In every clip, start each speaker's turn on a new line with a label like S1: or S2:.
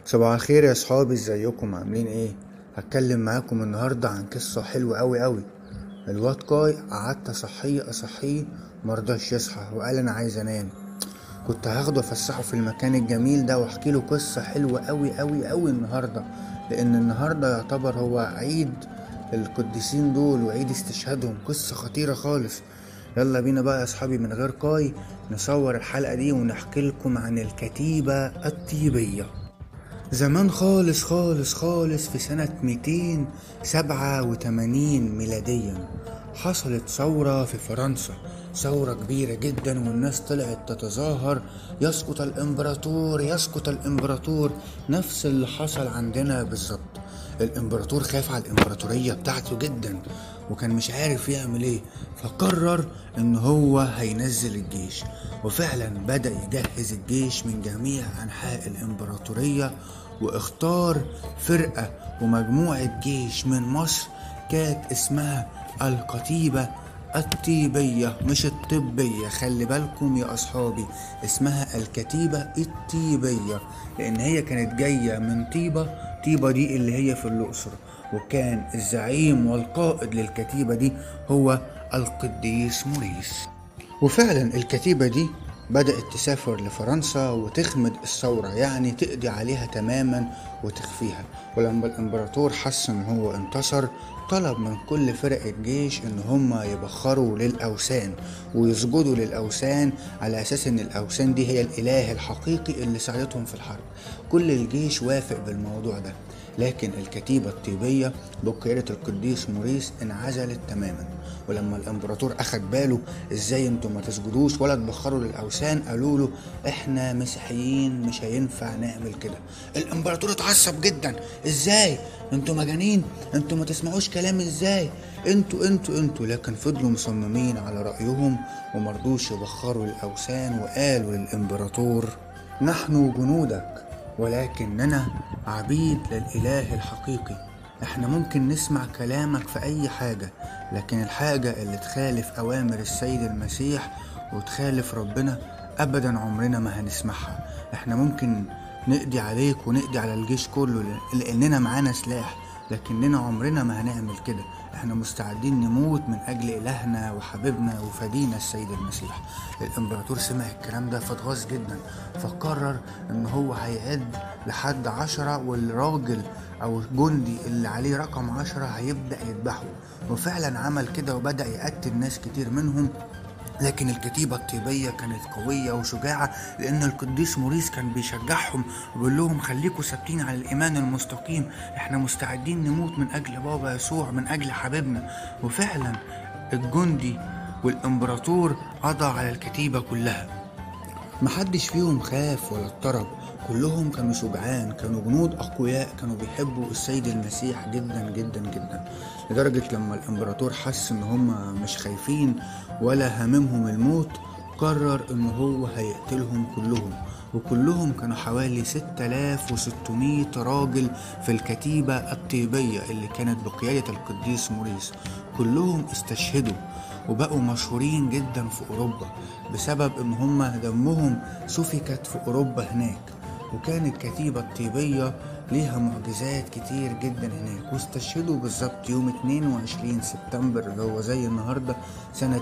S1: صباح الخير يا صحابي، ازيكم عاملين ايه؟ هتكلم معاكم النهاردة عن قصة حلوة قوي. الواد كاي قعدت اصحيه مرضاش يصحى وقال انا عايز انام. كنت هاخده افسحه في المكان الجميل ده واحكي له قصة حلوة قوي النهاردة، لان النهاردة يعتبر هو عيد القديسين دول وعيد استشهادهم، قصة خطيرة خالص. يلا بينا بقى يا اصحابي من غير كاي نصور الحلقة دي ونحكي لكم عن الكتيبة الطيبية. زمان خالص في سنة 287 ميلاديا حصلت ثورة في فرنسا، ثورة كبيرة جدا والناس طلعت تتظاهر يسقط الامبراطور يسقط الامبراطور، نفس اللي حصل عندنا بالظبط. الامبراطور خاف على الامبراطورية بتاعته جدا وكان مش عارف يعمل ايه، فقرر ان هو هينزل الجيش، وفعلا بدأ يجهز الجيش من جميع انحاء الامبراطورية، واختار فرقة ومجموعة جيش من مصر كانت اسمها الكتيبة الطيبية مش الطبية. خلي بالكم يا أصحابي، اسمها الكتيبة الطيبية لأن هي كانت جاية من طيبة دي اللي هي في الأقصر، وكان الزعيم والقائد للكتيبة دي هو القديس موريس. وفعلا الكتيبة دي بدأت تسافر لفرنسا وتخمد الثورة، يعني تقضي عليها تماما وتخفيها. ولما الامبراطور حس ان هو انتصر طلب من كل فرق الجيش ان هم يبخروا للأوثان ويسجدوا للأوثان على اساس ان الأوثان دي هي الاله الحقيقي اللي ساعدتهم في الحرب. كل الجيش وافق بالموضوع ده، لكن الكتيبة الطيبية بقيادة القديس موريس انعزلت تماما. ولما الامبراطور اخد باله ازاي انتوا ما تسجدوش ولا تبخروا للاوثان، قالوا له احنا مسيحيين مش هينفع نعمل كده. الامبراطور اتعصب جدا، ازاي انتوا مجانين؟ انتوا ما تسمعوش كلامي ازاي؟ انتوا لكن فضلوا مصممين على رأيهم ومرضوش يبخروا للاوثان، وقالوا للامبراطور نحن جنودك ولكننا عبيد للإله الحقيقي. احنا ممكن نسمع كلامك في اي حاجة، لكن الحاجة اللي تخالف اوامر السيد المسيح وتخالف ربنا ابدا عمرنا ما هنسمعها. احنا ممكن نقضي عليك ونقضي على الجيش كله لاننا معانا سلاح، لكننا عمرنا ما هنعمل كده. احنا مستعدين نموت من اجل الهنا وحبيبنا وفدينا السيد المسيح. الامبراطور سمع الكلام ده فاتغاظ جدا، فقرر ان هو هيعد لحد 10 والراجل او الجندي اللي عليه رقم 10 هيبدأ يذبحه. وفعلا عمل كده وبدأ يقتل ناس كتير منهم. لكن الكتيبة الطيبية كانت قوية وشجاعة لأن القديس موريس كان بيشجعهم وبيقول لهم خليكوا ثابتين على الإيمان المستقيم، احنا مستعدين نموت من أجل بابا يسوع، من أجل حبيبنا. وفعلا الجندي والإمبراطور قضى على الكتيبة كلها، محدش فيهم خاف ولا اضطرب، كلهم كانوا شجعان، كانوا جنود أقوياء، كانوا بيحبوا السيد المسيح جدا لدرجة لما الإمبراطور حس إن هما مش خايفين ولا هاممهم الموت قرر إن هو هيقتلهم كلهم. وكلهم كانوا حوالي 6600 راجل في الكتيبة الطيبية اللي كانت بقيادة القديس موريس. كلهم استشهدوا وبقوا مشهورين جدا في أوروبا بسبب إن هما دمهم سفكت في أوروبا هناك. وكانت الكتيبة الطيبية ليها معجزات كتير جدا هناك، واستشهدوا بالظبط يوم 22 سبتمبر اللي هو زي النهاردة سنة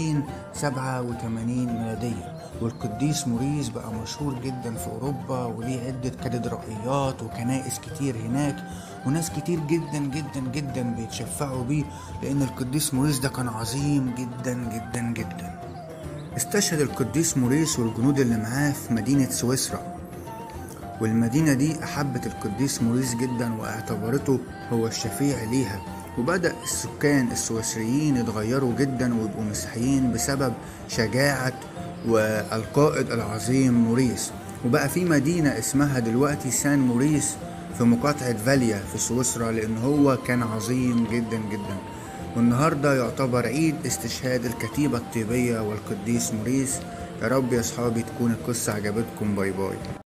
S1: 287 ميلادية. والقديس موريس بقى مشهور جدا في أوروبا وليه عدة كاتدرائيات وكنائس كتير هناك، وناس كتير جدا بيتشفعوا بيه لأن القديس موريس ده كان عظيم جدا. استشهد القديس موريس والجنود اللي معاه في مدينة سويسرا، والمدينة دي أحبت القديس موريس جدا واعتبرته هو الشفيع ليها. وبدأ السكان السويسريين يتغيروا جدا ويبقوا مسيحيين بسبب شجاعة والقائد العظيم موريس. وبقى في مدينة اسمها دلوقتي سان موريس في مقاطعة فاليا في سويسرا لأن هو كان عظيم جدا. والنهاردة يعتبر عيد استشهاد الكتيبة الطيبية والقديس موريس. يا رب يا صحابي تكون القصة عجبتكم. باي باي.